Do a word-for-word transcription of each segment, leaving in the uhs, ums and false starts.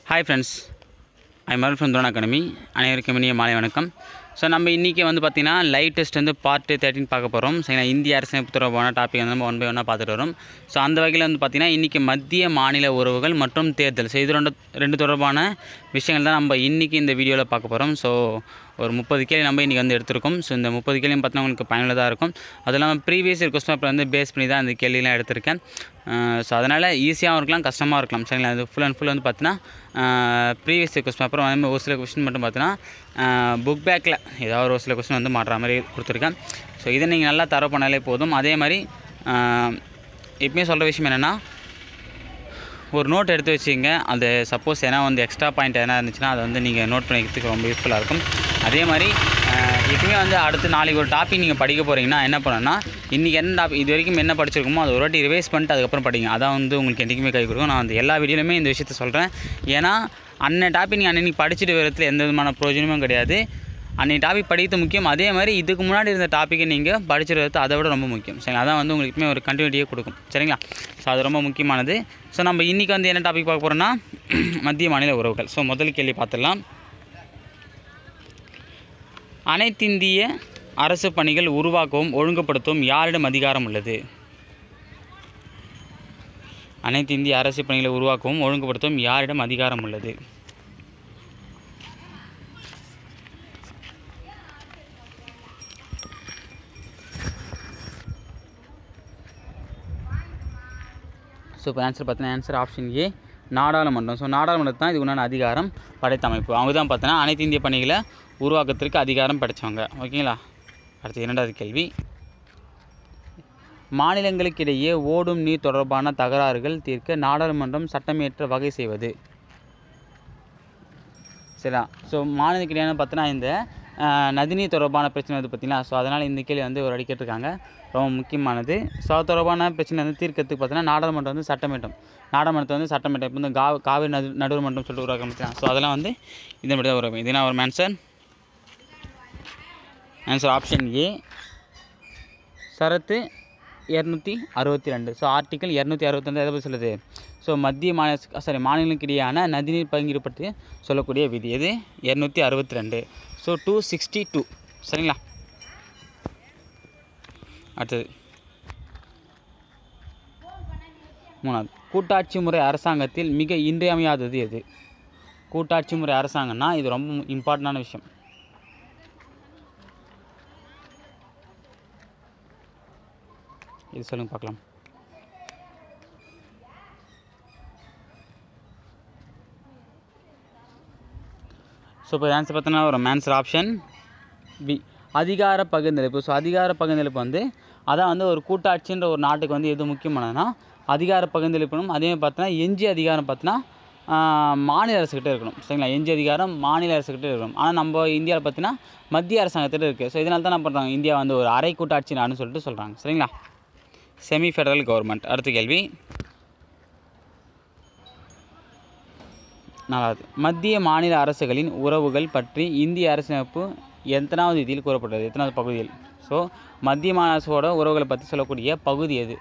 Hi friends, I am Arun from Drone Academy. அனைவருக்கும் இனிய மாலை வணக்கம். ஸோ நம்ம இன்றைக்கி வந்து பார்த்திங்கன்னா லைவ் டெஸ்ட் வந்து பார்ட் தேர்ட்டின் பார்க்க போகிறோம். சரிங்களா, இந்திய அரசியலமைப்பு தொடர்பான டாபிக் வந்து நம்ம ஒன் பை ஒன்னாக பார்த்துட்டு வரோம். ஸோ அந்த வகையில் வந்து பார்த்திங்கன்னா இன்றைக்கி மத்திய மாநில உறவுகள் மற்றும் தேர்தல், ஸோ இது ரெண்டு ரெண்டு தொடர்பான விஷயங்கள் தான் நம்ம இன்றைக்கி இந்த வீடியோவில் பார்க்க போகிறோம். ஸோ ஒரு முப்பது கேள்வி நம்ம இன்றைக்கி வந்து எடுத்திருக்கோம். ஸோ இந்த முப்பது கேள்வியும் பார்த்தீங்கன்னா உங்களுக்கு பயனுள்ளதாக இருக்கும். அது இல்லாமல் ப்ரீவியஸ் இயர் கொஸ்டின் பேப்பர் வந்து பேஸ் பண்ணி தான் அந்த கேள்வியெலாம் எடுத்திருக்கேன். ஸோ அதனால் ஈஸியாகவும் இருக்கலாம், கஷ்டமாக இருக்கலாம். சரிங்களா, அது ஃபுல் அண்ட் ஃபுல் வந்து பார்த்தீங்கன்னா ப்ரீவியஸ் இயர் கொஸ்டின் பேப்பர் வந்து ஒரு சில கொஸ்டின் மட்டும் பார்த்தீங்கன்னா புக் பேக்கில் ஏதாவது ஒரு சில கொஸ்டின் வந்து மாட்டுற மாதிரி கொடுத்துருக்கேன். ஸோ இதை நீங்கள் நல்லா தரவு பண்ணாலே போதும். அதே மாதிரி எப்பயுமே சொல்கிற விஷயம் என்னென்னா, ஒரு நோட் எடுத்து வச்சுங்க. அது சப்போஸ் ஏன்னா வந்து எக்ஸ்ட்ரா பாயிண்ட் எதனா இருந்துச்சுன்னா அதை வந்து நீங்கள் நோட் பண்ணிக்கிறதுக்கு ரொம்ப யூஸ்ஃபுல்லாக இருக்கும். அதே மாதிரி எப்பயுமே வந்து அடுத்து நாளைக்கு ஒரு டாபிக் நீங்கள் படிக்க போகிறீங்கன்னா என்ன பண்ணணும்னா, இன்றைக்கி என்ன டாபிக் இது வரைக்கும் என்ன படிச்சிருக்கோமோ அதை ஒரு வாட்டி ரிவைஸ் பண்ணிட்டு அதுக்கப்புறம் படிங்க. அதான் வந்து உங்களுக்கு என்றைக்குமே கை கொடுக்கும். நான் வந்து எல்லா வீடியோலையுமே இந்த விஷயத்த சொல்கிறேன். ஏன்னா அன்னை டாபிக் நீங்கள் அன்றைக்கி படிச்சுட்டு வரத்துல எந்த விதமான பிரயோஜனமும் கிடையாது. அன்றைக்கி டாபிக் படிக்கிறது முக்கியம். அதே மாதிரி இதுக்கு முன்னாடி இருந்த டாப்பிக்கை நீங்கள் படிச்சுட்டு வரது அதை விட ரொம்ப முக்கியம். சரிங்களா, அதான் வந்து உங்களுக்கு ஒரு கண்டினியூட்டியே கொடுக்கும். சரிங்களா, ஸோ அது ரொம்ப முக்கியமானது. ஸோ நம்ம இன்றைக்கி வந்து என்ன டாபிக் பார்க்க போகிறோன்னா மத்திய மாநில உறவுகள். ஸோ முதல் கேள்வி பார்த்துடலாம். அனைத்திந்திய அரசு பணிகள் உருவாக்கவும் ஒழுங்குபடுத்தவும் யாரிடம் அதிகாரம் உள்ளது? அனைத்து இந்திய அரசு பணிகளை உருவாக்கவும் ஒழுங்குபடுத்தவும் யாரிடம் அதிகாரம் உள்ளது? ஸோ இப்போ ஆன்சர் பார்த்தீங்கன்னா ஆன்சர் ஆப்ஷன் ஏ, நாடாளுமன்றம். ஸோ நாடாளுமன்றம் தான் இது உண்டான அதிகாரம் படைத்த அமைப்பு. அவங்க தான் பார்த்தீங்கன்னா அனைத்து இந்திய பணிகளை உருவாக்கத்திற்கு அதிகாரம் படைத்தவங்க. ஓகேங்களா, அடுத்து இரண்டாவது கேள்வி. மாநிலங்களுக்கிடையே ஓடும் நீர் தொடர்பான தகராறுகள் தீர்க்க நாடாளுமன்றம் சட்டமியற்ற வகை செய்வது? சரிங்களா, ஸோ மாநிலங்களுக்கிடையான பார்த்தீங்கன்னா இந்த நதிநீர் தொடர்பான பிரச்சனை வந்து பார்த்திங்களா. ஸோ அதனால் இந்த கேள்வி வந்து ஒரு அடிக்கட்டுருக்காங்க, ரொம்ப முக்கியமானது. ஸோ அது தொடர்பான பிரச்சனை வந்து தீர்க்கிறதுக்கு பார்த்தீங்கன்னா நாடாளுமன்றம் வந்து சட்டமன்றம் நாடாளுமன்றத்தை வந்து சட்டமன்றம் இப்போ வந்து கா காவிரி நடு நடுவர்மன்றம் சொல்லிட்டு உருவாக்க முடியும். ஸோ அதெல்லாம் வந்து இதை மட்டும் தான் வரும். இதுனா ஒரு ஆன்சர் ஆன்சர் ஆப்ஷன் ஏ, சரத்து இரநூத்தி அறுபத்தி ரெண்டு. ஸோ ஆர்டிக்கல் இரநூத்தி அறுபத்தி ரெண்டு எதை பற்றி சொல்லுது? ஸோ மத்திய மாநில சாரி மாநிலங்களுக்கிடையான நதிநீர் பங்கீடு பற்றி சொல்லக்கூடிய விதி எது? இரநூத்தி அறுபத்தி ரெண்டு. So two sixty two. சரிங்களா, அடுத்தது மூணாவது. கூட்டாட்சி முறை அரசாங்கத்தில் மிக இன்றியமையாதது எது? கூட்டாட்சி முறை அரசாங்கம்னா இது ரொம்ப இம்பார்ட்டண்டான விஷயம். இது சொல்லுங்க பார்க்கலாம். ஸோ இப்போ ஆன்சர் பார்த்தோன்னா ஒரு ஆன்சர் ஆப்ஷன் பி, அதிகார பகிர்ந்தளிப்பு. ஸோ அதிகார பகிர்ந்தளிப்பு வந்து அதான் வந்து ஒரு கூட்டாட்சின்ற ஒரு நாட்டுக்கு வந்து எது முக்கியமானதுன்னா அதிகார பகிர்ந்தளிப்பணும். அதே மாதிரி பார்த்தோன்னா எஞ்சி அதிகாரம் பார்த்தோன்னா மாநில அரசுக்கிட்டே இருக்கணும். சரிங்களா, எஞ்சி அதிகாரம் மாநில அரசுக்கிட்டே இருக்கணும். ஆனால் நம்ம இந்தியாவில் பார்த்தீங்கன்னா மத்திய அரசாங்கத்திட்ட இருக்குது. ஸோ இதனால தான் என்ன பண்ணுறாங்க, இந்தியா வந்து ஒரு அரை கூட்டாட்சி நாடுன்னு சொல்லிட்டு சொல்கிறாங்க. சரிங்களா, செமி ஃபெடரல் கவர்மெண்ட். அடுத்த கேள்வி நாலாவது. மத்திய மாநில அரசுகளின் உறவுகள் பற்றி இந்திய அரசியலமைப்பு எத்தனாவது விதியில் கூறப்பட்டது? எத்தனாவது பகுதியில்? ஸோ மத்திய மாநில அரசோட உறவுகளை பற்றி சொல்லக்கூடிய பகுதி எது?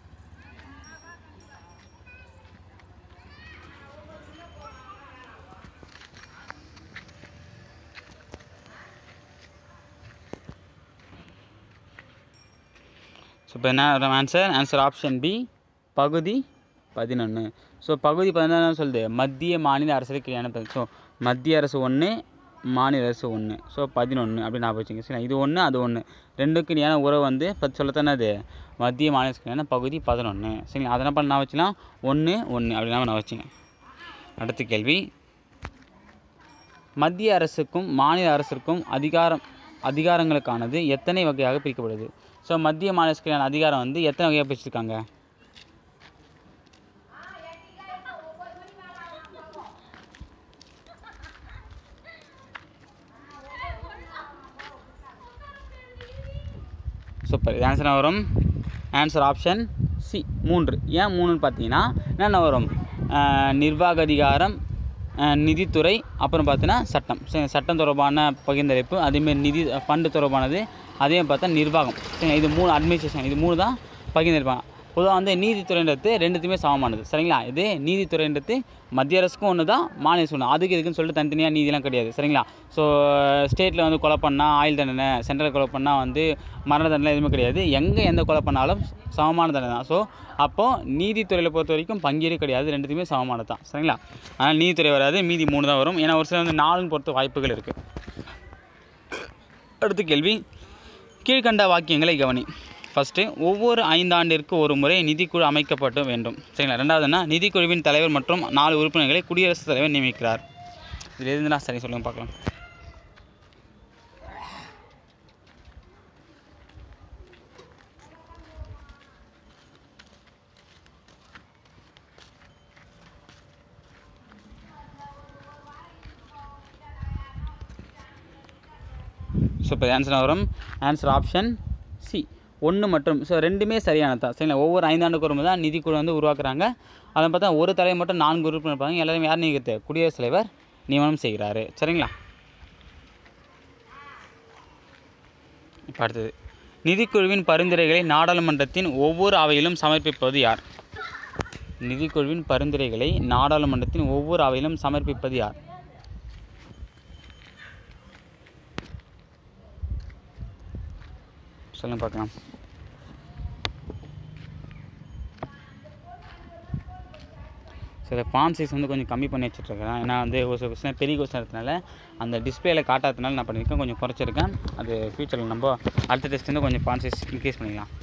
ஸோ இப்போ என்ன ஆன்சர் ஆன்சர் ஆப்ஷன் பி, பகுதி பதினொன்று. ஸோ பகுதி பதினொன்று சொல்லுது மத்திய மாநில அரசுக்கு இடையான. ஸோ மத்திய அரசு ஒன்று, மாநில அரசு ஒன்று. ஸோ பதினொன்று அப்படின்னு நான் வச்சுங்க. சரி, இது ஒன்று அது ஒன்று ரெண்டுக்கு இடையான உறவு வந்து பத்து சொல்லத்தானே அது மத்திய மாநில அரசுக்கு பகுதி பதினொன்று. சரிங்களா, அதனால் பண்ண நான் வச்சுலாம் ஒன்று ஒன்று அப்படின்னா நான் வச்சுங்க. அடுத்த கேள்வி. மத்திய அரசுக்கும் மாநில அரசுக்கும் அதிகாரம் அதிகாரங்களுக்கானது எத்தனை வகையாக பிரிக்கப்படுது? ஸோ மத்திய மாநில அரசுக்கான அதிகாரம் வந்து எத்தனை வகையாக பிரிச்சிருக்காங்க? சூப்பர், இது ஆன்சராக வரும். ஆன்சர் ஆப்ஷன் சி, மூன்று. ஏன் மூணுன்னு பார்த்தீங்கன்னா என்னென்ன வரும்? நிர்வாக அதிகாரம், நிதித்துறை, அப்புறம் பார்த்தீங்கன்னா சட்டம். சட்டம் தொடர்பான பகிர்ந்தளிப்பு, அதேமாரி நிதி ஃபண்டு தொடர்பானது, அதே பார்த்தா நிர்வாகம். இது மூணு அட்மினிஸ்ட்ரேஷன், இது மூணு தான் பகிர்ந்தளிப்பாங்க. பொதுவாக வந்து நீதித்துறைன்றது ரெண்டுத்துமே சமமானது சரிங்களா. இது நீதித்துறைன்றது மத்திய அரசுக்கும் ஒன்று தான், மாநில அரசு ஒன்று, அதுக்கு இதுக்குன்னு சொல்லிட்டு தனித்தனியாக நீதிலாம் கிடையாது சரிங்களா. ஸோ ஸ்டேட்டில் வந்து கொலை பண்ணால் ஆயுள் தண்டனை, சென்ட்ரல் கொலை பண்ணால் வந்து மரண தண்டனை எதுவுமே கிடையாது. எங்கே எந்த கொலை பண்ணாலும் சமமான தண்டனை தான். ஸோ அப்போது நீதித்துறையில் பொறுத்த வரைக்கும் பங்கீடு கிடையாது, ரெண்டுத்துமே சமமானது தான் சரிங்களா. அதனால் நீதித்துறை வராது, மீதி மூணு தான் வரும். ஏன்னா ஒரு சில வந்து நாலுன்னு பொறுத்த வாய்ப்புகள் இருக்குது. அடுத்த கேள்வி, கீழ்கண்ட வாக்கியங்களை கவனி. ஃபஸ்ட்டு, ஒவ்வொரு ஐந்தாண்டிற்கு ஒரு முறை நிதிக்குழு அமைக்கப்பட வேண்டும் சரிங்களா. ரெண்டாவதுன்னா, நிதிக்குழுவின் தலைவர் மற்றும் நாலு உறுப்பினர்களை குடியரசுத் தலைவர் நியமிக்கிறார். இதில் எதுனா சரி சொல்லுங்கள் பார்க்கலாம். ஸோ இப்போ ஆன்சர் வரும். ஆன்சர் ஆப்ஷன் சி ஒன்று மற்றும். ஸோ ரெண்டுமே சரியானது தான் சரிங்களா. ஒவ்வொரு ஐந்தாண்டுக்கு ஒரு முறை தான் நிதிக்குழு வந்து உருவாக்குறாங்க. அதை பார்த்தா ஒரு தலைவர் மட்டும் நான்கு உறுப்பினர் இருப்பாங்க. எல்லாரும் யார் நியமிக்கிறது? குடியரசுத் தலைவர் நியமனம் செய்கிறாரு சரிங்களா. இப்போ அடுத்தது, நிதிக்குழுவின் பரிந்துரைகளை நாடாளுமன்றத்தின் ஒவ்வொரு அவையிலும் சமர்ப்பிப்பது யார்? நிதிக்குழுவின் பரிந்துரைகளை நாடாளுமன்றத்தின் ஒவ்வொரு அவையிலும் சமர்ப்பிப்பது யார்? சொல்லுங்க பார்க்கலாம். சில ஃபார்ம் சைஸ் வந்து கொஞ்சம் கம்மி பண்ணி வச்சுட்ருக்கேன். ஏன்னா வந்து ஒரு சில கொஸ்டின் பெரிய கொஸ்டின் இருக்கிறதுனால அந்த டிஸ்பிளேயில் காட்டாததுனால நான் பண்ணியிருக்கேன், கொஞ்சம் குறைச்சிருக்கேன். அது ஃபியூச்சரில் நம்ம அடுத்த டெஸ்ட் வந்து கொஞ்சம் ஃபார்ம் சைஸ் இன்க்ரீஸ் பண்ணிக்கலாம்.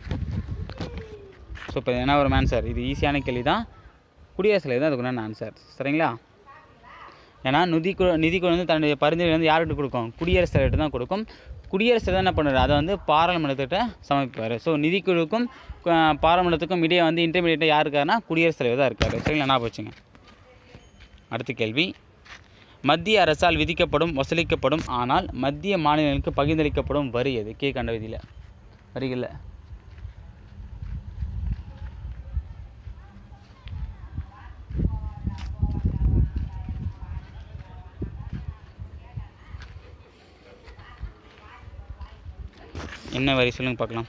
ஸோ இப்போ என்ன ஒரு ஆன்சர், இது ஈஸியான கேள்வி தான். குடியரசுத் தலைவர் தான் அதுக்குண்டான ஆன்சர் சரிங்களா. ஏன்னா நிதிக்குழு நிதிக்குழு வந்து தன்னுடைய பரிந்துரை வந்து யார்கிட்ட கொடுக்கும்? குடியரசுத் தலைவர்கிட்ட தான் கொடுக்கும். குடியரசுத் தலைவர் என்ன பண்ணுறாரு? அதை வந்து பாராளுமன்றத்திட்ட சமர்ப்பிப்பார். ஸோ நிதிக்குழுக்கும் பாராளுமன்றத்துக்கும் இடையே வந்து இன்டர்மீடியேட்டாக யார் இருக்காருன்னா குடியரசுத் தலைவர் தான் இருக்கார் சரிங்களா. நான் போச்சுங்க. அடுத்த கேள்வி, மத்திய அரசால் விதிக்கப்படும் வசூலிக்கப்படும் ஆனால் மத்திய மாநிலங்களுக்கு பகிர்ந்தளிக்கப்படும் வரி எது? கீழ்கண்ட விதியில் வரிகளில் என்ன வரி சொல்லுங்கள் பார்க்கலாம்.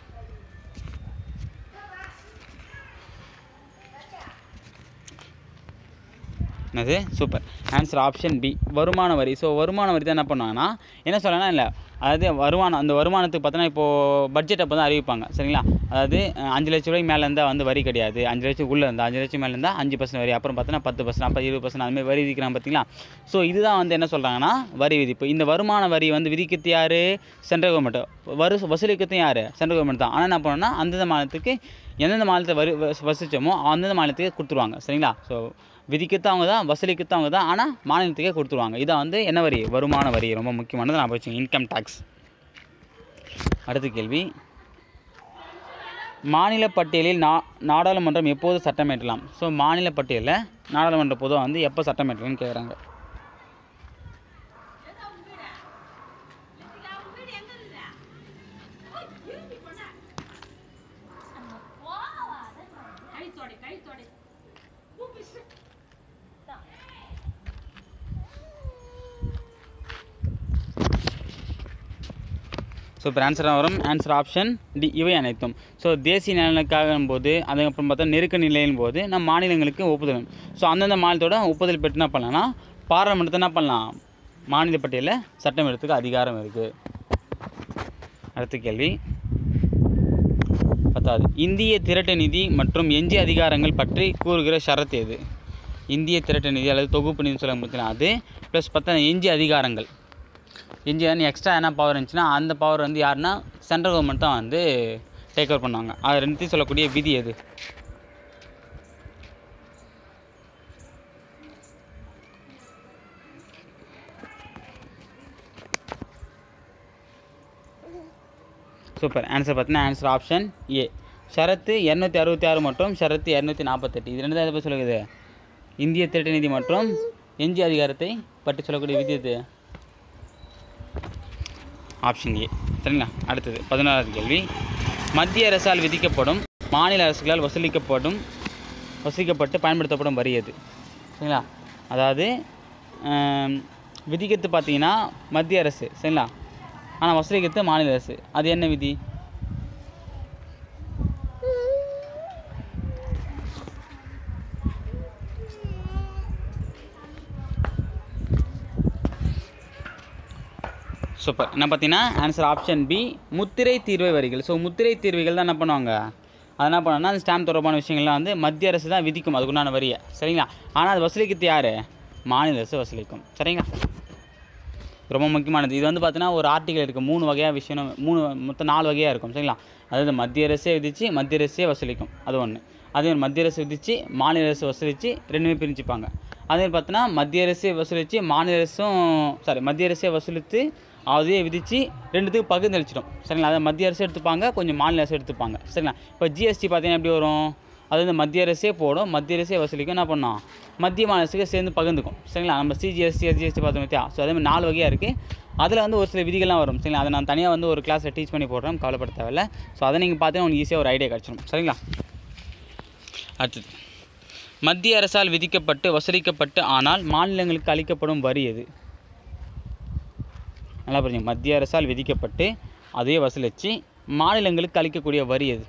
என்னது? சூப்பர். ஆன்சர் ஆப்ஷன் பி, வருமான வரி. ஸோ வருமான வரி தான் என்ன பண்ணுவாங்கன்னா, என்ன சொல்லலாம் இல்லை, அதாவது வருமானம், அந்த வருமானத்துக்கு பார்த்தோன்னா இப்போது பட்ஜெட் அப்போ தான் அறிவிப்பாங்க சரிங்களா. அதாவது அஞ்சு லட்ச ரூபாய்க்கு மேலே இருந்தால் வந்து வரி கிடையாது, அஞ்சு லட்சம் உள்ளே இருந்தால் அஞ்சு லட்சம் மேலே இருந்தால் அஞ்சு பர்சன்ட் வரி, அப்புறம் பார்த்தோன்னா பத்து பர்சன்ட், அப்போ இருபது பர்சன்ட் அதுமாதிரி வரி விதிக்கிறாங்க பார்த்தீங்களா. ஸோ இதுதான் வந்து என்ன சொல்கிறாங்கன்னா வரி விதிப்பு. இந்த வருமான வரி வந்து விதிக்கிறது யார்? Central government. வரு வசூலிக்கிறதும் யார்? சென்ட்ரல் கவர்மெண்ட் தான். ஆனால் என்ன பண்ணணும்னா அந்தந்த மாநிலத்துக்கு எந்தெந்த மாநிலத்தை வரி வசிச்சோமோ அந்தந்த மாநிலத்துக்கே கொடுத்துருவாங்க சரிங்களா. ஸோ விதிக்கிறது அவங்க தான், வசூலிக்கிறது அவங்க தான், ஆனால் மாநிலத்துக்கே கொடுத்துருவாங்க. இதான் வந்து என்ன வரி? வருமான வரி. ரொம்ப முக்கியமானது நான் வச்சுங்க, இன்கம் டேக்ஸ். அடுத்த கேள்வி, மாநில பட்டியலில் நா நாடாளுமன்றம் எப்போது சட்டம் இயற்றலாம்? ஸோ மாநில பட்டியலில் நாடாளுமன்ற பொதுவாக வந்து எப்போ சட்டம் இயற்றலாம்னு கேட்குறாங்க. ஸோ இப்போ ஆன்சராக வரும். ஆன்சர் ஆப்ஷன் டி, இவை அனைத்தும். ஸோ தேசிய நலனுக்காக போது, அதுக்கப்புறம் பார்த்தா நெருக்க நிலையின் போது நம்ம மாநிலங்களுக்கு ஒப்புதல். ஸோ அந்தந்த மாநிலத்தோட ஒப்புதல் பெற்று என்ன பண்ணலாம்னா பாராளுமன்றத்தை என்ன பண்ணலாம், மாநில பட்டியலில் சட்டம் எடுத்துக்க அதிகாரம் இருக்குது. அடுத்த கேள்வி பத்தாவது, இந்திய திரட்டு நிதி மற்றும் எஞ்சிய அதிகாரங்கள் பற்றி கூறுகிற ஷரத்து எது? இந்திய திரட்டு நிதி அல்லது தொகுப்பு நிதி சொல்ல முடியல, அது ப்ளஸ் பார்த்தா எஞ்சிய அதிகாரங்கள். எஞ்சிய எக்ஸ்ட்ரா என்ன பவர் இருந்துச்சுன்னா அந்த பவர் வந்து யாருன்னா சென்ட்ரல் கவர்மெண்ட் தான் வந்து டேக் ஓவர் பண்ணுவாங்க. அது ரெண்டுத்தையும் சொல்லக்கூடிய விதி எது? சூப்பர். ஆன்சர் பார்த்தீங்கன்னா ஆன்சர் ஆப்ஷன் ஏ, ஷரத்து இரநூத்தி அறுபத்தி ஆறு மற்றும் ஷரத்து இரநூத்தி நாற்பத்தெட்டு. இது ரெண்டு தான் எதை பற்றி சொல்லுது? இந்திய திரட்டு நிதி மற்றும் எஞ்சிய அதிகாரத்தை பற்றி சொல்லக்கூடிய விதி எது? ஆப்ஷன் ஏ சரிங்களா. அடுத்தது பதினாறாவது கேள்வி, மத்திய அரசால் விதிக்கப்படும் மாநில அரசுகளால் வசூலிக்கப்படும் வசூலிக்கப்பட்டு பயன்படுத்தப்படும் வரி எது? சரிங்களா. அதாவது விதிக்கிறது பார்த்தீங்கன்னா மத்திய அரசு சரிங்களா, ஆனால் வசூலிக்கிறது மாநில அரசு. அது என்ன விதி? சூப்பர். என்ன பார்த்தீங்கன்னா ஆன்சர் ஆப்ஷன் பி முத்திரை தீர்வை வரிகள். ஸோ முத்திரை தீர்வைகள் தான் என்ன பண்ணுவாங்க, அது என்ன பண்ணணும்னா அந்த ஸ்டாம்ப் தொடர்பான விஷயங்கள்லாம் வந்து மத்திய அரசு தான் விதிக்கும் அதுக்குண்டான வரியை. சரிங்களா? ஆனால் அது வசூலிக்கிறது யார்? மாநில அரசு வசூலிக்கும். சரிங்களா? ரொம்ப முக்கியமானது. இது வந்து பார்த்தீங்கன்னா ஒரு ஆர்டிகல் இருக்குது, மூணு வகையாக விஷயம், மூணு மொத்தம் நாலு வகையாக இருக்கும். சரிங்களா? அதாவது மத்திய அரசே விதித்து மத்திய அரசே வசூலிக்கும், அது ஒன்று. அதே மத்திய அரசு விதித்து மாநில அரசு வசூலித்து ரெண்டுமே பிரிஞ்சுப்பாங்க. அதே பார்த்தீங்கன்னா மத்திய அரசே வசூலித்து மாநில அரசும் சாரி மத்திய அரசே வசூலித்து அதையே விதித்து ரெண்டுத்துக்கு பகிர்ந்தளிச்சிடும். சரிங்களா? அதை மத்திய அரசு எடுத்துப்பாங்க, கொஞ்சம் மாநில அரசு எடுத்துப்பாங்க. சரிங்களா? இப்போ ஜிஎஸ்டி பார்த்தீங்கன்னா எப்படி வரும், அது வந்து மத்திய அரசே போடும், மத்திய அரசே வசூலிக்கும், என்ன பண்ணோம் மத்திய மாநில அரசுக்கு சேர்ந்து பகிர்ந்துக்கும். சரிங்களா? நம்ம சிஜிஎஸ்டி எஸ்ஜிஎஸ்டி பார்த்தோம் பார்த்தியா. ஸோ அதே மாதிரி நாலு வகையாக இருக்குது. அதில் வந்து ஒரு சில விதிகள்லாம் வரும். சரிங்களா? அதை நான் தனியாக வந்து ஒரு கிளாஸில் டீச் பண்ணி போடுறேன், கவலைப்பட தேவையில்லை. ஸோ அதை நீங்கள் பார்த்தீங்கன்னா உங்களுக்கு ஈஸியாக ஒரு ஐடியா கிடச்சிடும். சரிங்களா? அடுத்தது, மத்திய அரசால் விதிக்கப்பட்டு வசூலிக்கப்பட்டு ஆனால் மாநிலங்களுக்கு அளிக்கப்படும் வரி எது? நல்லா புரிஞ்சுங்க. மத்திய அரசால் விதிக்கப்பட்டு அதே வசூலித்து மாநிலங்களுக்கு அளிக்கக்கூடிய வரி எது?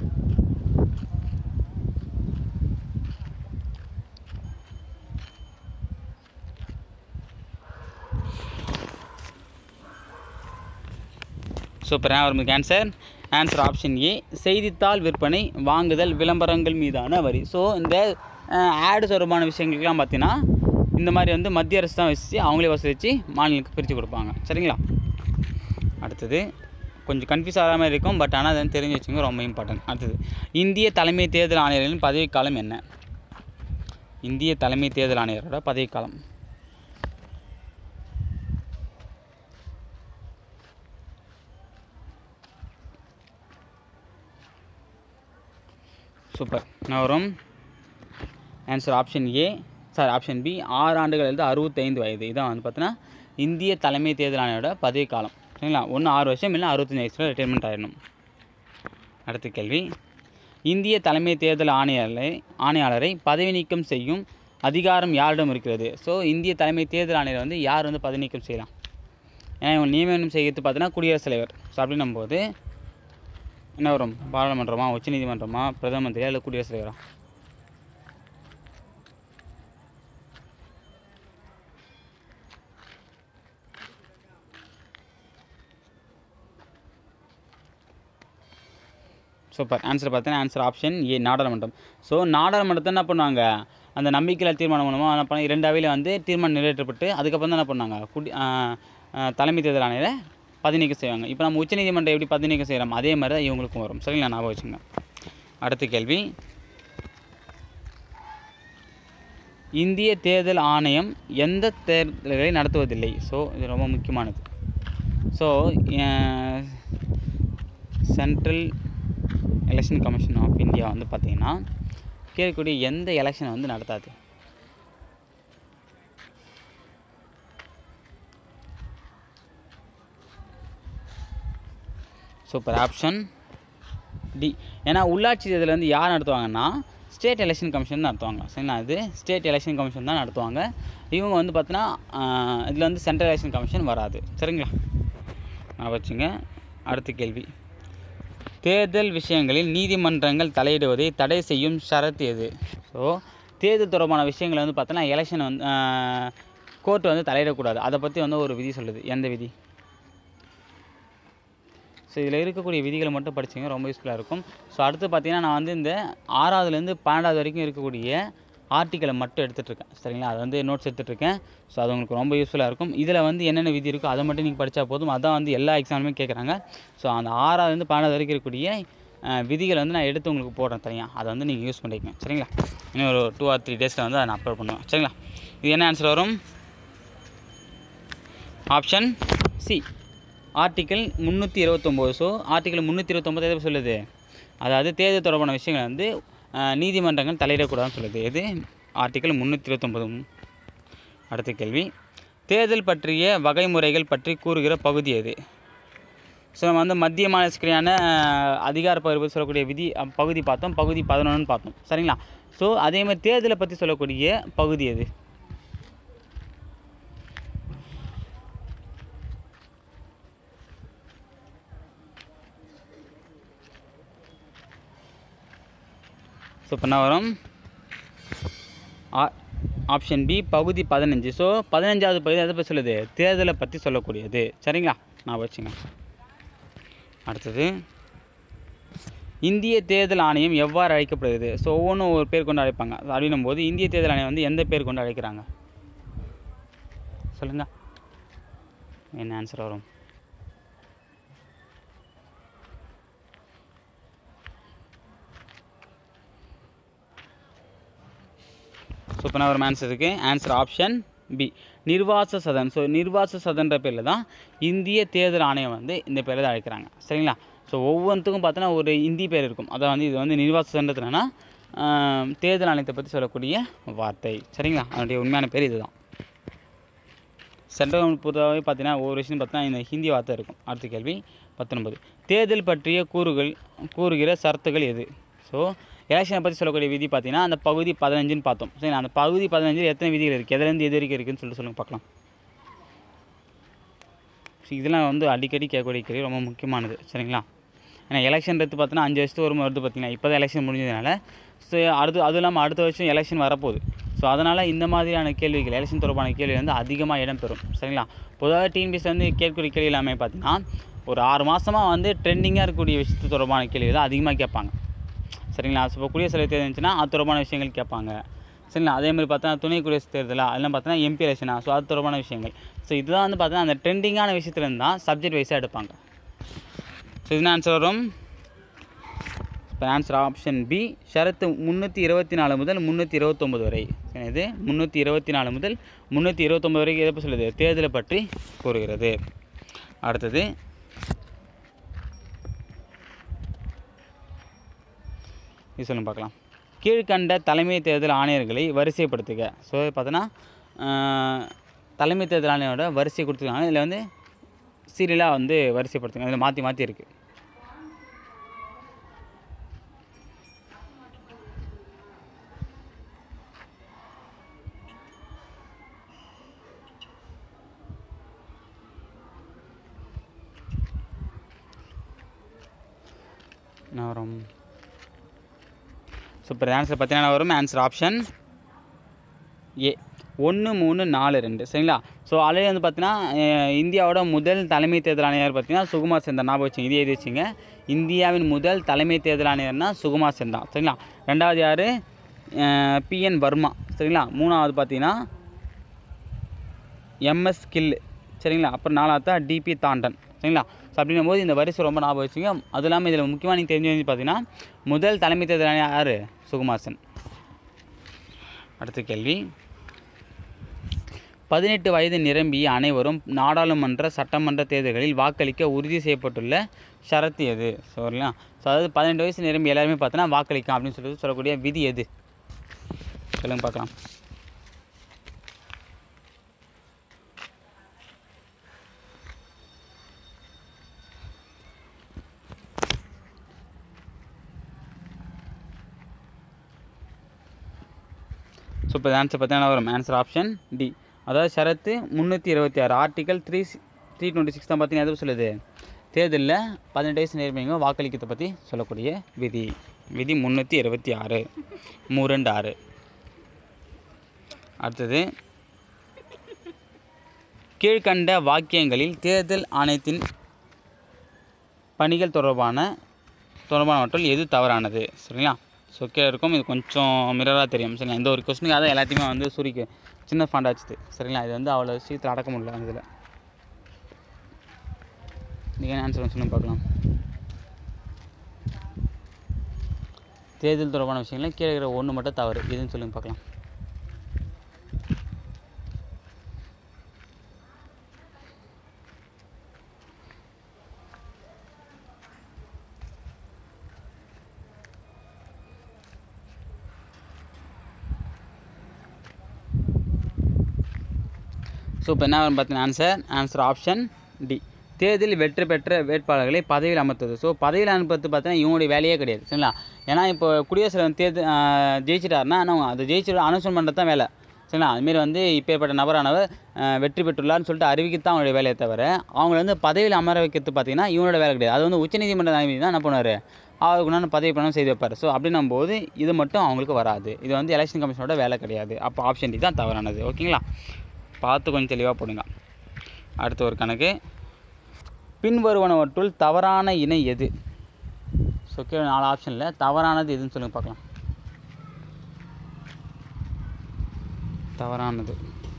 சூப்பராக வரும் ஆன்சர். ஆன்சர் ஆப்ஷன் ஏ செய்தித்தாள் விற்பனை, வாங்குதல், விளம்பரங்கள் மீதான வரி. ஸோ இந்த ஆடு தொடர்பான விஷயங்களுக்கெல்லாம் பார்த்தீங்கன்னா இந்த மாதிரி வந்து மத்திய அரசு தான் வச்சு அவங்களே வசூலித்து மாநிலங்களுக்கு பிரித்து கொடுப்பாங்க. சரிங்களா? அடுத்தது கொஞ்சம் கன்ஃபியூஸ் ஆகிற மாதிரி இருக்கும், பட் ஆனால் அதை தெரிஞ்சு வச்சுங்க, ரொம்ப இம்பார்ட்டன்ட். அடுத்தது, இந்திய தலைமை தேர்தல் ஆணையர்களின் பதவிக்காலம் என்ன? இந்திய தலைமை தேர்தல் ஆணையரோட பதவிக்காலம். சூப்பர். என்ன வரும்? Answer option A sorry option B ஆறு ஆண்டுகள் இருந்து அறுபத்தைந்து வயது. இதான் வந்து பார்த்தீங்கன்னா இந்திய தலைமை தேர்தல் ஆணையரோட பதவி காலம். சரிங்களா? ஒன்று ஆறு வருஷம் இல்லை அறுபத்தஞ்சு வயசில் ரிட்டைர்மெண்ட் ஆகிடணும். அடுத்த கேள்வி, இந்திய தலைமை தேர்தல் ஆணையாளரை ஆணையாளரை பதவி நீக்கம் செய்யும் அதிகாரம் யாரிடம் இருக்கிறது? ஸோ இந்திய தலைமை தேர்தல் ஆணையர் வந்து யார் வந்து பதவி நீக்கம் செய்யலாம்? ஏன்னா இவங்க நியமனம் செய்கிறது பார்த்தீங்கன்னா குடியரசுத் தலைவர். ஸோ அப்படின்னும் போது என்ன வரும்? பாராளுமன்றமா, உச்சநீதிமன்றமா, பிரதம மந்திரியா இல்லை குடியரசுத் தலைவரா? சூப்பர். ஆன்சர் பார்த்தீங்கன்னா ஆன்சர் ஆப்ஷன் ஏ நாடாளுமன்றம். ஸோ நாடாளுமன்றத்தை என்ன பண்ணுவாங்க, அந்த நம்பிக்கையில் தீர்மானம் மூலமாக என்ன பண்ண இரண்டு அவையில் வந்து தீர்மானம் நிறைவேற்றப்பட்டு அதுக்கப்புறம் தான் என்ன பண்ணாங்க, குடி தலைமை தேர்தல் ஆணையரை பதவி நீக்கம் செய்வாங்க. இப்போ நம்ம உச்சநீதிமன்றம் எப்படி பதவி நீக்கம் செய்கிறோம் அதே மாதிரி தான் இவங்களுக்கும் வரும். சரிங்களா? ஞாபகம் வச்சுங்க. அடுத்த கேள்வி, இந்திய தேர்தல் ஆணையம் எந்த தேர்தல்களை நடத்துவதில்லை? ஸோ இது ரொம்ப முக்கியமானது. So central election commission of India வந்து பார்த்திங்கன்னா கேட்கக்கூடிய எந்த எலெக்ஷனை வந்து நடத்தாது? சூப்பர். Option D. ஏன்னா உள்ளாட்சி தேர்தல் வந்து யார் நடத்துவாங்கன்னா ஸ்டேட் எலெக்ஷன் கமிஷன் நடத்துவாங்க. சரிங்களா? இது ஸ்டேட் எலெக்ஷன் கமிஷன் தான் நடத்துவாங்க. இவங்க வந்து பார்த்தீங்கன்னா இதில் வந்து சென்ட்ரல் எலெக்ஷன் கமிஷன் வராது. சரிங்களா? நான் வச்சுங்க. அடுத்த கேள்வி, தேர்தல் விஷயங்களில் நீதிமன்றங்கள் தலையிடுவதை தடை செய்யும் ஷரத்து எது? ஸோ தேர்தல் தொடர்பான விஷயங்களை வந்து பார்த்தோன்னா எலெக்ஷன் வந்து கோர்ட்டு வந்து தலையிடக்கூடாது. அதை பற்றி வந்து ஒரு விதி சொல்லுது. எந்த விதி? ஸோ இதில் இருக்கக்கூடிய விதிகளை மட்டும் படிச்சிங்க, ரொம்ப யூஸ்ஃபுல்லாக இருக்கும். ஸோ அடுத்து பார்த்தீங்கன்னா நான் வந்து இந்த ஆறாவதுலேருந்து பன்னெண்டாவது வரைக்கும் இருக்கக்கூடிய ஆர்டிக்கலை மட்டும் எடுத்துகிட்ருக்கேன். சரிங்களா? அது வந்து நோட்ஸ் எடுத்துகிட்ருக்கேன். ஸோ அது உங்களுக்கு ரொம்ப யூஸ்ஃபுல்லாக இருக்கும். இதில் வந்து என்னென்ன விதி இருக்கோ அதை மட்டும் நீங்கள் படித்தா போதும். அதான் வந்து எல்லா எக்ஸாமுமே கேட்குறாங்க. ஸோ அந்த ஆறாவதுலேருந்து பன்னெண்டாவது வரைக்கும் இருக்கக்கூடிய விதிகளை வந்து நான் எடுத்து உங்களுக்கு போடுறேன் தனியாக. அதை வந்து நீங்கள் யூஸ் பண்ணிக்கங்க. சரிங்களா? இன்னும் ஒரு டூ ஆர் த்ரீ டேஸில் வந்து அதை நான் அப்லோட் பண்ணுவேன். சரிங்களா? இது என்ன ஆன்சர் வரும்? ஆப்ஷன் சி ஆர்டிக்கல் முந்நூற்றி இருபத்தொம்போது. ஸோ ஆர்டிக்கல் முந்நூற்றி இருபத்தொம்போது எதை சொல்லுது? அதாவது தேர்தல் தொடர்பான விஷயங்கள் வந்து நீதிமன்றங்கள் தலையிடக்கூடாதுன்னு சொல்லுது. எது? ஆர்டிக்கல் முந்நூற்றி இருபத்தொம்போது. அடுத்த கேள்வி, தேர்தல் பற்றிய வகைமுறைகள் பற்றி கூறுகிற பகுதி எது? ஸோ நம்ம வந்து மத்திய மாநிலத்துக்கான அதிகார பகிர்வு சொல்லக்கூடிய விதி பகுதி பார்த்தோம், பகுதி பதினொன்றுன்னு பார்த்தோம். சரிங்களா? ஸோ அதேமாதிரி தேர்தலை பற்றி சொல்லக்கூடிய பகுதி எது? ஸோ இப்போ என்ன வரும்? ஆப்ஷன் பி பகுதி பதினஞ்சு. ஸோ பதினஞ்சாவது பகுதி எதை பற்றி சொல்லுது? தேர்தலை பற்றி சொல்லக்கூடியது. சரிங்களா, நான் வச்சுங்க. அடுத்தது, இந்திய தேர்தல் ஆணையம் எவ்வாறு அழைக்கப்படுகிறது? ஸோ ஒவ்வொன்றும் ஒரு பேர் கொண்டு அழைப்பாங்க. அப்படின்னும் போது இந்திய தேர்தல் ஆணையம் வந்து எந்த பேர் கொண்டு அழைக்கிறாங்க சொல்லுங்கள், என்ன ஆன்சர் வரும்? சூப்பராக ஒரு ஆன்சர் இருக்குது. Answer option B Nirvachan Sadan. So Nirvachan சதன்ற பேரில் தான் இந்திய தேர்தல் ஆணையம் வந்து இந்த பேரில் தான் அழைக்கிறாங்க. சரிங்களா, ஸோ ஒவ்வொன்றுத்துக்கும் பார்த்தோன்னா ஒரு இந்தி பேர் இருக்கும். அதை வந்து இது வந்து நிர்வாச சதன்றதுனா தேர்தல் ஆணையத்தை பற்றி சொல்லக்கூடிய வார்த்தை. சரிங்களா, அதனுடைய உண்மையான பேர் இது தான். சென்ட்ரல் கவர்மெண்ட் பொறுத்தவரை பார்த்தீங்கன்னா ஒவ்வொரு விஷயம் பார்த்தீங்கன்னா இந்த ஹிந்தி வார்த்தை இருக்கும். அடுத்த கேள்வி பத்தொன்பது, தேர்தல் பற்றிய கூறுகள் கூறுகிற சரத்துகள் எது? ஸோ எலெக்ஷனை பற்றி சொல்லக்கூடிய விதி பார்த்தீங்கன்னா அந்த பகுதி பதினஞ்சுன்னு பார்த்தோம். சரி, அந்த பகுதி பதினஞ்சில் எத்தனை விதிகள் இருக்குது, எதுலேருந்து எது வரைக்கும் இருக்குதுன்னு சொல்லிட்டு சொல்லுங்கள் பார்க்கலாம். ஸோ இதெல்லாம் வந்து அடிக்கடி கேட்கக்கூடிய கேள்வி, ரொம்ப முக்கியமானது. சரிங்களா, ஏன்னா எலெக்ஷன்றது பார்த்தீங்கன்னா அஞ்சு வருஷத்துக்கு ஒரு வருது. பார்த்தீங்கன்னா இப்போ தான் எலெக்ஷன் முடிஞ்சதுனால ஸோ அடுத்து அதுவும் இல்லாமல் அடுத்த வருஷம் எலெக்ஷன் வரப்போகுது. ஸோ அதனால் இந்த மாதிரியான கேள்விகள், எலெக்ஷன் தொடர்பான கேள்வி வந்து அதிகமாக இடம்பெறும். சரிங்களா, பொதுவாக டிஎன்பிஎஸ்சி வந்து கேட்கக்கூடிய கேள்வி எல்லாமே பார்த்தீங்கன்னா ஒரு ஆறு மாதமாக வந்து ட்ரெண்டிங்காக இருக்கக்கூடிய விஷயத்து தொடர்பான கேள்வி தான் அதிகமாக கேட்பாங்க. சரிங்களா, இப்போ குடியரசுத் தலைவர் தேர்தல் இருந்துச்சுன்னா அது தொடர்பான விஷயங்கள் கேட்பாங்க. சரிங்களா, அதேமாதிரி பார்த்தா துணை குடியரசுத் தேர்தலாக அதெல்லாம் பார்த்தோன்னா எம்பி எலெக்ஷனா, ஸோ அது தொடர்பான விஷயங்கள். ஸோ இதுதான் வந்து பார்த்தீங்கன்னா அந்த ட்ரெண்டிங்கான விஷயத்துலேருந்து தான் சப்ஜெக்ட் வைஸாக எடுப்பாங்க. ஸோ இதுனா ஆன்சர் வரும். இப்போ ஆன்சர் ஆப்ஷன் பி ஷரத்து முந்நூற்றி இருபத்தி நாலு முதல் முந்நூற்றி இருபத்தொம்பது வரை. இது முந்நூற்றி இருபத்தி நாலு முதல் முந்நூற்றி இருபத்தொம்பது வரைக்கும் எதை சொல்லுது? தேர்தலை பற்றி கூறுகிறது. அடுத்தது, இது சொல்லுங்க பார்க்கலாம். கீழ்கண்ட தலைமை தேர்தல் ஆணையர்களை வரிசைப்படுத்துக. ஸோ பார்த்தோன்னா தலைமை தேர்தல் ஆணையரோட வரிசை கொடுத்துருக்காங்க. இதில் வந்து சீரியலாக வந்து வரிசைப்படுத்துங்க. இதில் மாற்றி மாற்றி இருக்குது. என்ன வரும்? சூப்பர், ஆன்சர் பார்த்தீங்கன்னா வரும். ஆன்சர் ஆப்ஷன் ஏ ஒன்று மூணு நாலு ரெண்டு. சரிங்களா, ஸோ அதிலே வந்து பார்த்தீங்கன்னா இந்தியாவோட முதல் தலைமை தேர்தல் ஆணையர் பார்த்தீங்கன்னா சுகுமார் சென் தான். ஞாபகம் வச்சுங்க, இதே எழுதி வச்சுங்க. இந்தியாவின் முதல் தலைமை தேர்தல் ஆணையர்னா சுகுமார் சென் தான். சரிங்களா, ரெண்டாவது யார்? பிஎன் வர்மா. சரிங்களா, மூணாவது பார்த்தீங்கன்னா எம்எஸ் கில். சரிங்களா, அப்புறம் நாலாவது தான் டிபி தாண்டன். சரிங்களா, ஸோ அப்படின்னும் போது இந்த வரிசை ரொம்ப ஞாபகம் வச்சுங்க. அது இல்லாமல் இதில் முக்கியமாக நீங்கள் தெரிஞ்சு வந்து பார்த்தீங்கன்னா முதல் தலைமை தேர்தல் ஆணையர் யார்? சுகுமார் சென். அடுத்த கேள்வி, பதினெட்டு வயது நிரம்பிய அனைவரும் நாடாளுமன்ற சட்டமன்ற தேர்தல்களில் வாக்களிக்க உறுதி செய்யப்பட்டுள்ள ஷரத்து எது? சரிங்களா, ஸோ அதாவது பதினெட்டு வயசு நிரம்பி எல்லாருமே பார்த்தோன்னா வாக்களிக்கலாம் அப்படின்னு சொல்லிட்டு சொல்லக்கூடிய விதி எது? சொல்லுங்க பார்க்கலாம். ஸோ இப்போ ஆன்சர் பார்த்தீங்கன்னா வரும். ஆன்சர் ஆப்ஷன் டி, அதாவது ஷரத்து முந்நூற்றி இருபத்தி ஆறு article three three twenty six தான் பார்த்தீங்கன்னா எதுவும் சொல்லுது? தேர்தலில் பதினெட்டு வயசு நேர்மைங்க வாக்களிக்கிறதை பற்றி சொல்லக்கூடிய விதி. விதி முந்நூற்றி இருபத்தி ஆறு மூணு ரெண்டு ஆறு. அடுத்தது, கீழ்கண்ட வாக்கியங்களில் தேர்தல் ஆணையத்தின் பணிகள் தொடர்பான தொடர்பானவற்றில் எது தவறானது? சரிங்களா, ஸோ கீழே இருக்கும். இது கொஞ்சம் மிரராக தெரியும். சரிங்களா, இந்த ஒரு கொஸ்டினுக்கு அதான் எல்லாத்தையுமே வந்து சூரிக்கு சின்ன ஃபாண்ட் ஆச்சுது. சரிங்களா, இது வந்து அவ்வளோ சீக்கிரம் அடக்க முடியல. அந்த இதில் நீங்கள் ஆன்சர் சொல்லுங்க பார்க்கலாம். தேர்தல் தொடர்பான விஷயங்கள் கீழே இருக்கிற ஒன்று மட்டும் தவறு, இதுன்னு சொல்லுங்க பார்க்கலாம். ஸோ இப்போ என்ன வரும் பார்த்தீங்கன்னா ஆன்சர் ஆன்சர் ஆப்ஷன் டி, தேர்தலில் வெற்றி பெற்ற வேட்பாளர்களை பதவியில் அமர்த்துவது. ஸோ பதவியில் அனுப்புறது பார்த்தீங்கன்னா இவங்களுடைய வேலையே கிடையாது. சரிங்களா, ஏன்னா இப்போ குடியரசுத் தேர்தல் ஜெயிச்சிட்டாருன்னா ஆனால் அது ஜெயிச்சு அனௌன்ஸ்மெண்ட் பண்ணுறது தான் வேலை. சரிங்களா, அதுமாரி வந்து இப்பேற்பட்ட நபரானவர் வெற்றி பெற்றுள்ளார்னு சொல்லிட்டு அறிவிக்கத்தான் அவங்களுடைய வேலையை தவிர அவங்கள வந்து பதவியில் அமர வைக்கிறது பார்த்தீங்கன்னா இவனோட வேலை கிடையாது. அது வந்து உச்சநீதிமன்ற நீதிபதி தான் என்ன பண்ணுவார்? அவருக்குன்னு பதவி பிரமாணம் செய்து வைப்பார். ஸோ அப்படின்னும் போது இது மட்டும் அவங்களுக்கு வராது. இது வந்து எலெக்ஷன் கமிஷனோட வேலை கிடையாது. அப்போ ஆப்ஷன் டி தான் தவறானது. ஓகேங்களா, பார்த்து கொஞ்சம் தெளிவாக போடுங்க. அடுத்த ஒரு கணக்கு, பின்வருவனவற்றுள் தவறான இணை எது? ஸோ கீழே நாலு ஆப்ஷனில் தவறானது எதுன்னு சொல்லுங்கள் பார்க்கலாம். தவறானது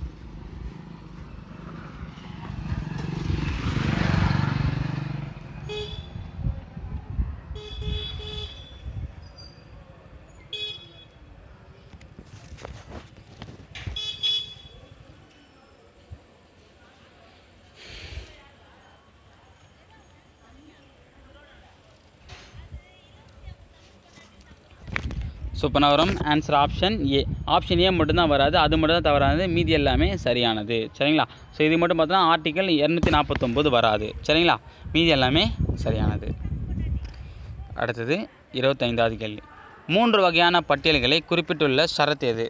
ஸோ இப்போ நான் வரும் answer option A. Option A மட்டும்தான் வராது, அது மட்டும் தான் தவறானது, மீதி எல்லாமே சரியானது. சரிங்களா, ஸோ இது மட்டும் பார்த்தோன்னா ஆர்டிக்கல் இரநூத்தி நாற்பத்தொம்போது வராது. சரிங்களா, மீதி எல்லாமே சரியானது. அடுத்தது இருபத்தைந்தாவது கேள்வி, மூன்று வகையான பட்டியல்களை குறிப்பிட்டுள்ள ஷரத்து எது?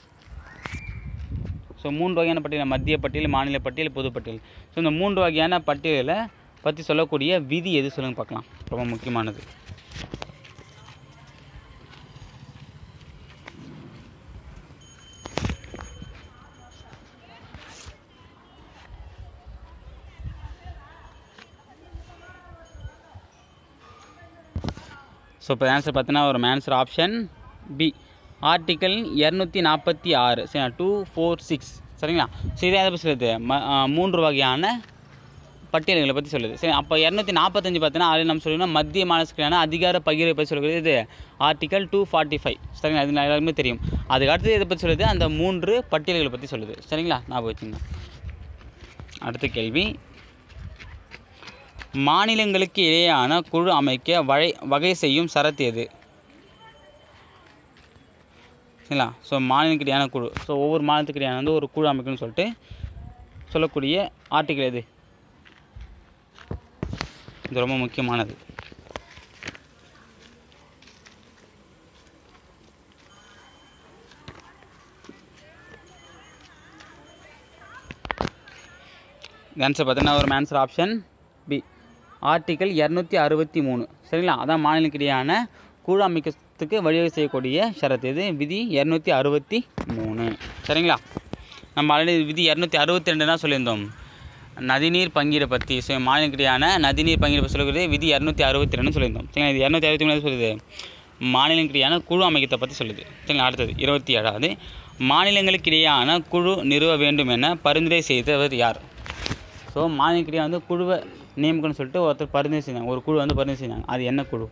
ஸோ மூன்று வகையான பட்டியல், மத்திய பட்டியல், மாநில பட்டியல், பொது பட்டியல். ஸோ இந்த மூன்று வகையான பட்டியலை பற்றி சொல்லக்கூடிய விதி எது சொல்லுங்க பார்க்கலாம். ரொம்ப முக்கியமானது. ஸோ இப்போ ஆன்சர் பார்த்தீங்கன்னா ஒரு ஆன்சர் ஆப்ஷன் பி, ஆர்டிக்கல் இரநூத்தி நாற்பத்தி ஆறு. சரிங்களா, டூ ஃபோர் சிக்ஸ். சரிங்களா, ஸோ இதை எதை பற்றி சொல்லுது? ம மூன்று வகையான பட்டியல்களை பற்றி சொல்லுது. சரி, அப்போ இரநூத்தி நாற்பத்தஞ்சு பார்த்தீங்கன்னா அதில் நம்ம சொல்லணும்னா மத்திய மாநிலத்துக்கான அதிகார பகிர்வை பற்றி சொல்கிறது இது ஆர்டிக்கல் டூ ஃபார்ட்டி ஃபைவ். சரிங்களா, அது எல்லாருமே தெரியும். அதுக்கு அடுத்து இதை பற்றி சொல்லுது அந்த மூன்று பட்டியல்களை பற்றி சொல்லுது. சரிங்களா, ஞாபகம் வச்சுங்க. அடுத்த கேள்வி, மாநிலங்களுக்கு இடையேயான குழு அமைக்க வகை வகை செய்யும் ஷரத்து எது? சரிங்களா, ஸோ மாநிலங்களுக்கு இடையான குழு, ஸோ ஒவ்வொரு மாநிலத்துக்கு இடையான வந்து ஒரு குழு அமைக்கணும்னு சொல்லிட்டு சொல்லக்கூடிய ஆர்டிக்கல் எது? இது ரொம்ப முக்கியமானது. ஆன்சர் பார்த்தீங்கன்னா ஒரு ஆன்சர் ஆப்ஷன் பி, ஆர்டிக்கல் இரநூத்தி அறுபத்தி மூணு. சரிங்களா, அதான் மாநிலங்களுக்கிடையான குழு அமைக்கிறதுக்கு வழிவகை செய்யக்கூடிய ஷரத்து இது விதி இரநூத்தி அறுபத்தி மூணு. சரிங்களா, நம்ம ஆல்ரெடி விதி இரநூத்தி அறுபத்தி ரெண்டு தான் சொல்லியிருந்தோம், நதிநீர் பங்கீடு பற்றி. ஸோ மாநிலங்களுக்கிடையான நதிநீர் பங்கீடு பற்றி சொல்லுறது விதி இரநூத்தி அறுபத்தி ரெண்டு சொல்லியிருந்தோம். சரிங்களா, இது இரநூத்தி அறுபத்தி மூணு சொல்லுது மாநிலங்களுக்கிடையான குழு அமைக்கத்தை பற்றி சொல்லுது. சரிங்களா, அடுத்தது இருபத்தி ஏழாவது, மாநிலங்களுக்கிடையான குழு நிறுவ வேண்டும் என பரிந்துரை செய்தவர் யார்? ஸோ மாநிலங்களுக்கிடையே வந்து குழுவை நியமிக்கணும்னு சொல்லிட்டு ஒருத்தர் பரிந்துரை செஞ்சாங்க, ஒரு குழு வந்து பரிந்துரை செஞ்சாங்க. அது என்ன குழு?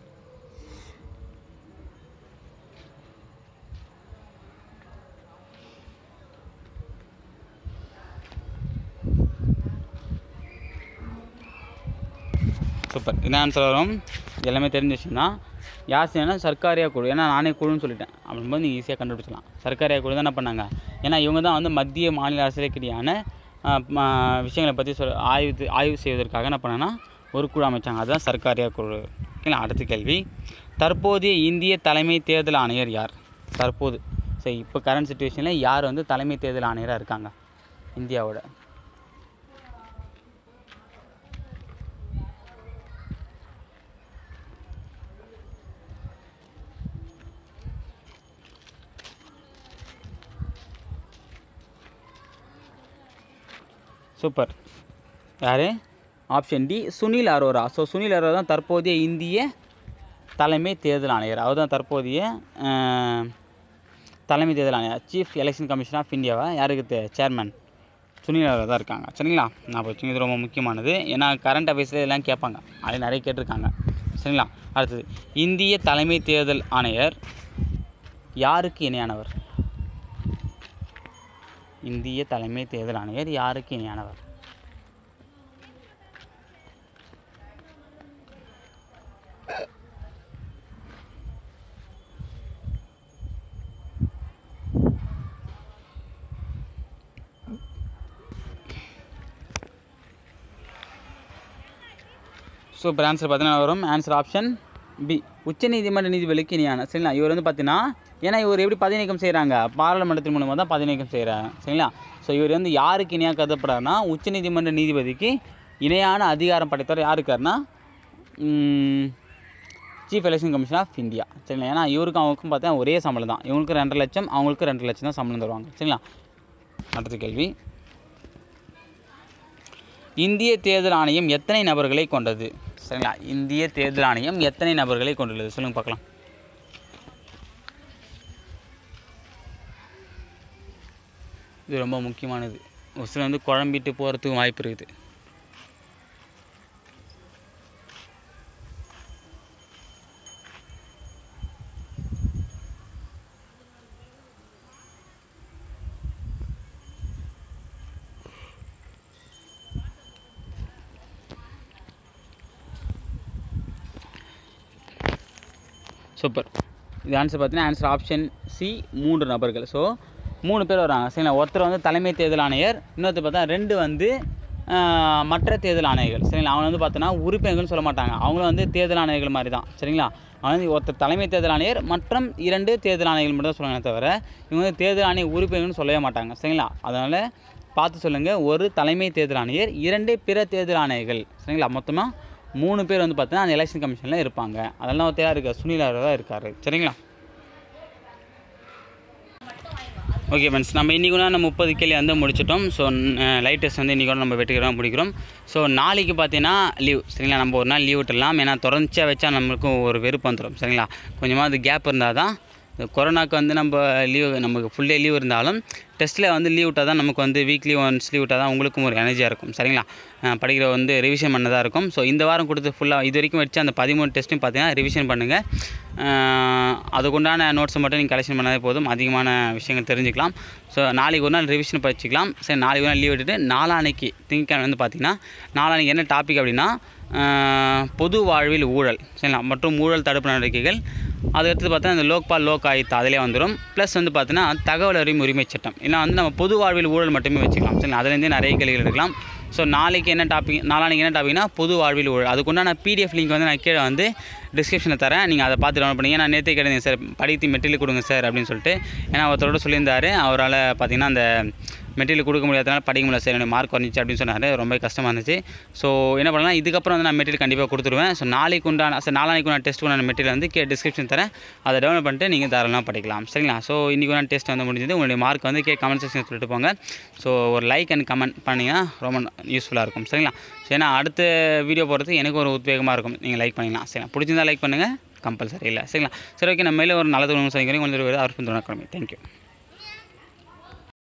சூப்பர், என்ன ஆன்சர் வரும்? எல்லாமே தெரிஞ்ச விஷயம் தான். யார் செய்யணும்? சர்க்காரியா குழு. ஏன்னா நானே குழுன்னு சொல்லிட்டேன் அப்படின்போது நீங்கள் ஈஸியாக கண்டுபிடிச்சலாம். சர்க்காரியா குழு தான் என்ன பண்ணாங்க? ஏன்னா இவங்க தான் வந்து மத்திய மாநில அரசுகளுக்கிடையான விஷயங்களை பற்றி சொல் ஆய்வு ஆய்வு செய்வதற்காக என்ன பண்ணாங்கன்னா ஒரு குழு அமைச்சாங்க. அதுதான் சர்க்காரியா குழு. ஓகேங்களா, அடுத்த கேள்வி, தற்போதைய இந்திய தலைமை தேர்தல் ஆணையர் யார்? தற்போது சரி இப்போ கரண்ட் சுச்சுவேஷனில் யார் வந்து தலைமை தேர்தல் ஆணையராக இருக்காங்க இந்தியாவோட? சூப்பர், யார்? Option D, Sunil Arora. So Sunil Arora தான் தற்போதைய இந்திய தலைமை தேர்தல் ஆணையர். அவர் தான் தற்போதைய தலைமை தேர்தல் ஆணையர், சீஃப் எலெக்ஷன் கமிஷன் ஆஃப் இந்தியாவை யாருக்கு சேர்மன் சுனில் அரோரா தான் இருக்காங்க. சரிங்களா, நான் வச்சுங்க, இது ரொம்ப முக்கியமானது. ஏன்னா கரண்ட் அஃபேர்ஸில் எல்லாம் கேட்பாங்க, அது நிறைய கேட்டிருக்காங்க. சரிங்களா, அடுத்தது, இந்திய தலைமை தேர்தல் ஆணையர் யாருக்கு இணையானவர்? இந்திய தலைமை தேர்தல் ஆணையர் யாருக்கு இணையானவர்? ஸோ இப்போ ஆன்சர் பார்த்தீங்கன்னா வரும் ஆன்சர் ஆப்ஷன் பி, உச்சநீதிமன்ற நீதிபதிக்கு இணையான. சரிங்களா, இவர் வந்து பார்த்தீங்கன்னா ஏன்னா இவர் எப்படி பதவி நீக்கம் செய்கிறாங்க? பாராளுமன்றத்தின் மூலமாக தான் பதவி நீக்கம் செய்கிறாங்க. சரிங்களா, ஸோ இவர் வந்து யாருக்கு இணையாக கருதப்படுறாருன்னா உச்சநீதிமன்ற நீதிபதிக்கு இணையான அதிகாரம் படைத்தவர் யார் இருக்காருன்னா chief election commission of India. சரிங்களா? ஏன்னா இவருக்கும் அவங்களுக்கும் பார்த்தா ஒரே சம்பளம் தான். இவங்களுக்கு ரெண்டரை லட்சம் அவங்களுக்கு ரெண்டரை லட்சம் தான் சம்பளம் தருவாங்க. சரிங்களா? அடுத்த கேள்வி, இந்திய தேர்தல் ஆணையம் எத்தனை நபர்களை கொண்டது? சரிங்களா? இந்திய தேர்தல் ஆணையம் எத்தனை நபர்களை கொண்டுள்ளது சொல்லுங்கள் பார்க்கலாம். இது ரொம்ப முக்கியமானது. ஒரு சில வந்து குழம்பிட்டு போகிறதுக்கும் வாய்ப்பு இருக்குது. சூப்பர். இது ஆன்சர் பார்த்தீங்கன்னா ஆன்சர் ஆப்ஷன் சி, மூன்று நபர்கள். ஸோ மூணு பேர் வராங்க. சரிங்களா? ஒருத்தர் வந்து தலைமை தேர்தல் ஆணையர், இன்னொருத்தர் பார்த்தா ரெண்டு வந்து மற்ற தேர்தல் ஆணையர்கள். சரிங்களா? அவங்க வந்து பார்த்தோன்னா உறுப்பினர்கள்னு சொல்ல மாட்டாங்க. அவங்களும் வந்து தேர்தல் ஆணையர்கள் மாதிரி தான். சரிங்களா? அவங்க வந்து ஒருத்தர் தலைமை தேர்தல் ஆணையர் மற்றும் இரண்டு தேர்தல் ஆணையர்கள் மட்டும் தான் சொல்லுவாங்க தவிர இவங்க வந்து தேர்தல் ஆணைய உறுப்பினர்கள்னு சொல்லவே மாட்டாங்க. சரிங்களா? அதனால் பார்த்து சொல்லுங்கள். ஒரு தலைமை தேர்தல் ஆணையர், இரண்டு பிற தேர்தல் ஆணையர்கள். சரிங்களா? மொத்தமாக மூணு பேர் வந்து பார்த்தீங்கன்னா அந்த எலெக்ஷன் கமிஷனில் இருப்பாங்க. அதெல்லாம் ஒருத்தராக இருக்கார், சுனில் தான் இருக்கார். சரிங்களா? ஓகே ஃப்ரெண்ட்ஸ், நம்ம இன்றைக்கி கூட நம்ம முப்பது கேள்வி வந்து முடிச்சிட்டோம். ஸோ லைட் டெஸ்ட் வந்து இன்றைக்கி கூட நம்ம வெற்றிகரமாக முடிக்கிறோம். ஸோ நாளைக்கு பார்த்தீங்கன்னா லீவ். சரிங்களா? நம்ம ஒரு நாள் லீவ் விட்டுடலாம். ஏன்னா தொடர்ச்சியாக வச்சா நம்மளுக்கும் ஒரு வெறுப்பு வந்துடும். சரிங்களா? கொஞ்சமாக அது கேப் இருந்தால் தான். இந்த கொரோனாக்கு வந்து நம்ம லீவ், நமக்கு ஃபுல் டே லீவ் இருந்தாலும் டெஸ்ட்டில் வந்து லீவ் விட்டால் தான் நமக்கு வந்து வீக்லி ஒன்ஸ் லீவ் விட்டால் தான் உங்களுக்கும் ஒரு எனர்ஜியாக இருக்கும். சரிங்களா? படிக்கிற வந்து ரிவிஷன் பண்ணதாக இருக்கும். ஸோ இந்த வாரம் கொடுத்து ஃபுல்லாக இது வரைக்கும் வச்சு அந்த பதிமூணு டெஸ்ட்டும் பார்த்தீங்கன்னா ரிவிஷன் பண்ணுங்கள். அதுக்குண்டான நோட்ஸை மட்டும் நீங்கள் கலெக்ஷன் பண்ணாலே போதும், அதிகமான விஷயங்கள் தெரிஞ்சுக்கலாம். ஸோ நாளைக்கு ஒரு நாள் ரிவிஷன் படிச்சிக்கலாம். சரி, நாளைக்கு ஒரு நாள் லீவ் விட்டுட்டு நாளானைக்கு திங்கட்கிழமை வந்து பார்த்திங்கன்னா நாளானைக்கு என்ன டாபிக் அப்படின்னா பொது வாழ்வில் ஊழல். சரிங்களா? மற்றும் ஊழல் தடுப்பு நடவடிக்கைகள். அதுக்கடுத்து பார்த்தா இந்த லோக்பால் லோக் ஆயுக்தா அதிலே வந்துடும். ப்ளஸ் வந்து பார்த்தீங்கன்னா தகவல் அறியும் உரிமை சட்டம். ஏன்னா வந்து நம்ம பொது வாழ்வில் ஊழல் மட்டுமே வச்சுக்கலாம். சரிங்களா? அதுலேருந்தே நிறைய கேள்விகள் எடுக்கலாம். ஸோ நாளைக்கு என்ன டாபிக், நாளானைக்கு என்ன டாபிக்னா பொது வாழ்வில் ஊழல். அதுக்குண்டான பிடிஎஃப் லிங்க் வந்து நான் கீழே வந்து டிஸ்கிரிப்ஷனில் தரேன். நீங்கள் அதை பார்த்து டவுன்லோட் பண்ணிங்க. நான் நேற்றே கேட்டேன் சார், படித்து மெட்டீரியல் கொடுங்க சார் அப்படின்னு சொல்லிட்டு. ஏன்னா ஒருத்தரோட சொல்லியிருந்தார், அவரால் பார்த்திங்கன்னா அந்த மெட்டீரியல் கொடுக்க முடியாதனால படிக்க முடியல சார், என்னோடய மார்க் குறைஞ்சிச்சு அப்படின்னு சொன்னார். ரொம்ப கஷ்டமாக இருந்துச்சு. ஸோ என்ன பண்ணலாம், இதுக்கப்புறம் வந்து நான் மெட்டீரியல் கண்டிப்பாக கொடுத்துருவேன். ஸோ நாளைக்கு உண்டான சார் நாளைக்கு நான் டெஸ்ட் உண்டான மெட்டீரியல் வந்து கே டிஸ்கிரிப்ஷன் தரேன். அதை டவுன்லோட் பண்ணிட்டு நீங்கள் தாராளமாக படிக்கலாம். சரிங்களா? ஸோ இன்றைக்கி ஒரு டெஸ்ட் வந்து முடிஞ்சது. உங்களுடைய மார்க் வந்து கே கமெண்ட் செக்ஷன் சொல்லிட்டு போங்க. ஸோ ஒரு லைக் அண்ட் கமெண்ட் பண்ணிங்கன்னா ரொம்ப யூஸ்ஃபுல்லாக இருக்கும். சரிங்களா? ஸோ ஏன்னா அடுத்த வீடியோ போகிறதுக்கு எனக்கு ஒரு உத்வேகமாக இருக்கும். நீங்கள் லைக் பண்ணிக்கலாம். சரிங்களா? பிடிச்சிருந்தா லைக் பண்ணுங்கள், கம்பல்சரி இல்லை. சரிங்களா? சரி, ஓகே. நம்ம மேலே ஒரு நல்லது ஒன்று சொல்லிக்கிறேன். கொஞ்சம் ஒரு அரசு துணை. தேங்க்யூ.